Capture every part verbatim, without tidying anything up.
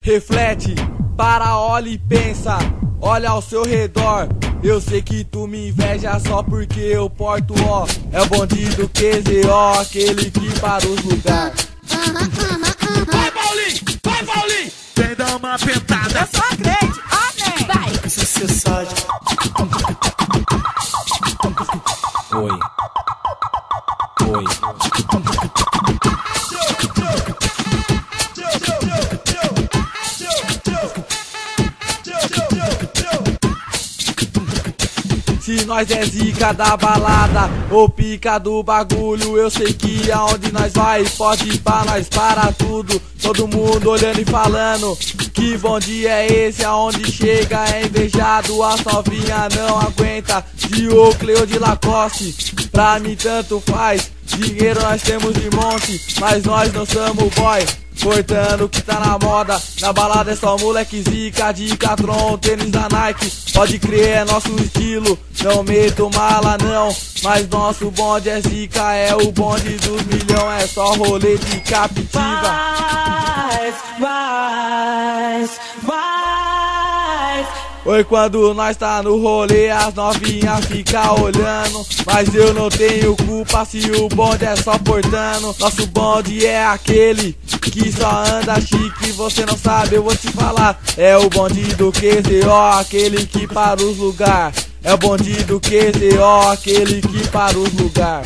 reflete, para, olha e pensa, olha ao seu redor. Eu sei que tu me inveja só porque eu porto ó. É o bonde do Q Z O, aquele que para os lugares. Vai, Paulinho! Vai, Paulinho! Vem dar uma pentada. Eu sou a crente, amém! Vai! Sucessagem. Oi. Oi. Se nós é zica da balada ou pica do bagulho, eu sei que aonde nós vai pode ir pra nós para tudo. Todo mundo olhando e falando, que bom dia é esse? Aonde chega é invejado, as novinha não aguenta. De Oakley ou de Lacoste, pra mim tanto faz. Dinheiro nós temos de monte, mas nós não somos boy. Cortando o que tá na moda, na balada é só moleque zica, de Catron, tênis da Nike. Pode crer, é nosso estilo, não meto mala não, mas nosso bonde é zica, é o bonde dos milhão, é só rolê de captiva. Vai, vai, vai. Oi, quando nós tá no rolê, as novinhas ficam olhando, mas eu não tenho culpa se o bonde é só portando. Nosso bonde é aquele que só anda chique, você não sabe, eu vou te falar. É o bonde do Q Z O, aquele que para os lugar. É o bonde do Q Z O, aquele que para os lugar.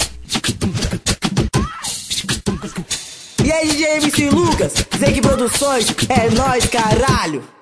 E aí, D J M C Lucas, Zeke Produções, é nóis, caralho!